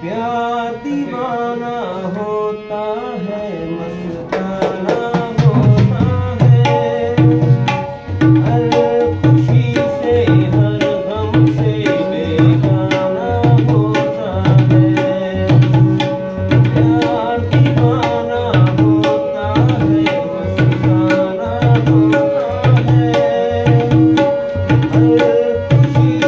प्यार दीवाना होता है, मस्ताना होता है। हर खुशी से हर गम से बेगाना होता है। प्यार दीवाना होता है, मस्ताना होता है। हर खुशी